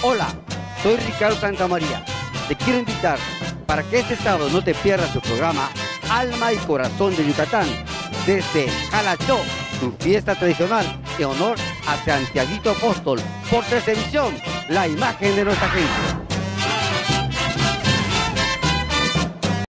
Hola, soy Ricardo Santamaría. Te quiero invitar para que este sábado no te pierdas su programa Alma y Corazón de Yucatán, desde Jalachó, su fiesta tradicional en honor a Santiaguito Apóstol, por Televisión, la imagen de nuestra gente.